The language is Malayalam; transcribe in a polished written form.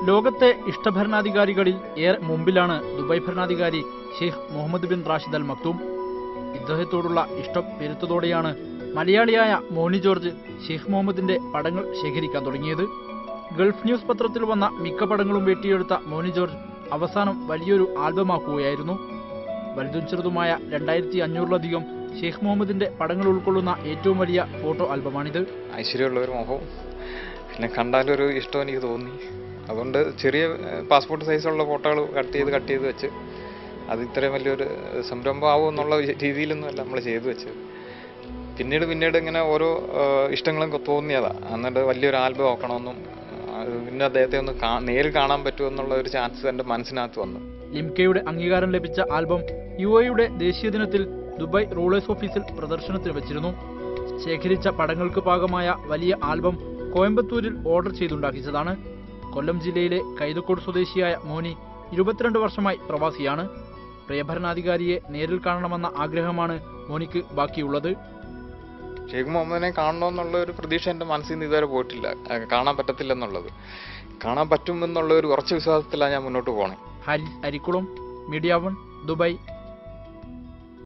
ലോകത്തെ ഇഷ്ടഭരണാധികാരികളിൽ ഏറെ മുമ്പിലാണ് ദുബായ് ഭരണാധികാരി Sheikh Mohammed bin Rashid Al Maktoum. ഇദ്ദേഹത്തോടുള്ള ഇഷ്ടം പെരുത്തതോടെയാണ് മലയാളിയായ മോനി ജോർജ് ഷെയ്ഖ് മുഹമ്മദിന്റെ പടങ്ങൾ ശേഖരിക്കാൻ തുടങ്ങിയത്. ഗൾഫ് ന്യൂസ് പത്രത്തിൽ വന്ന മിക്ക പടങ്ങളും വെട്ടിയെടുത്ത മോനി ജോർജ് അവസാനം വലിയൊരു ആൽബമാക്കുകയായിരുന്നു. വലുതും ചെറുതുമായ 2500-ലധികം ഷെയ്ഖ് മുഹമ്മദിന്റെ പടങ്ങൾ ഉൾക്കൊള്ളുന്ന ഏറ്റവും വലിയ ഫോട്ടോ ആൽബമാണിത്. ഐശ്വര്യമുള്ള ഒരു മുഖവും പിന്നെ കണ്ടാലൊരു ഇഷ്ടം എനിക്ക് തോന്നി. അതുകൊണ്ട് ചെറിയ പാസ്പോർട്ട് സൈസുള്ള ഫോട്ടോകൾ കട്ട് ചെയ്ത് വെച്ച് അത് ഇത്രയും വലിയൊരു സംരംഭമാവും എന്നുള്ള രീതിയിലൊന്നുമല്ല നമ്മൾ ചെയ്തു വെച്ചത്. പിന്നീട് ഇങ്ങനെ ഓരോ ഇഷ്ടങ്ങളും തോന്നിയതാ. എന്നിട്ട് വലിയൊരു ആൽബം ആക്കണമെന്നും പിന്നെ അദ്ദേഹത്തെ ഒന്ന് നേരിൽ കാണാൻ പറ്റുമെന്നുള്ള ഒരു ചാൻസ് എൻ്റെ മനസ്സിനകത്ത് വന്നു. ലിംകയുടെ അംഗീകാരം ലഭിച്ച ആൽബം UAE-യുടെ ദേശീയ ദിനത്തിൽ ദുബായ് റൂളേഴ്സ് ഓഫീസിൽ പ്രദർശനത്തിന് വെച്ചിരുന്നു. ശേഖരിച്ച പടങ്ങൾക്ക് പാകമായ വലിയ ആൽബം കോയമ്പത്തൂരിൽ ഓർഡർ ചെയ്തുണ്ടാക്കിച്ചതാണ്. കൊല്ലം ജില്ലയിലെ കൈതക്കോട് സ്വദേശിയായ മോനി 22 വർഷമായി പ്രവാസിയാണ്. പ്രിയഭരണാധികാരിയെ നേരിൽ കാണണമെന്ന ആഗ്രഹമാണ് മോനിക്ക് ബാക്കിയുള്ളത്. ഷെയ്ഖ് മുഹമ്മദിനെ കാണണമെന്നുള്ള ഒരു പ്രതീക്ഷ എൻ്റെ മനസ്സിൽ നിന്ന് ഇതുവരെ പോയിട്ടില്ല. കാണാൻ പറ്റത്തില്ലെന്നുള്ളത്, കാണാൻ പറ്റുമെന്നുള്ള ഒരു ഉറച്ച വിശ്വാസത്തിലാണ് ഞാൻ മുന്നോട്ട് പോകണേ. Haris Arikkulam, media 1, Dubai.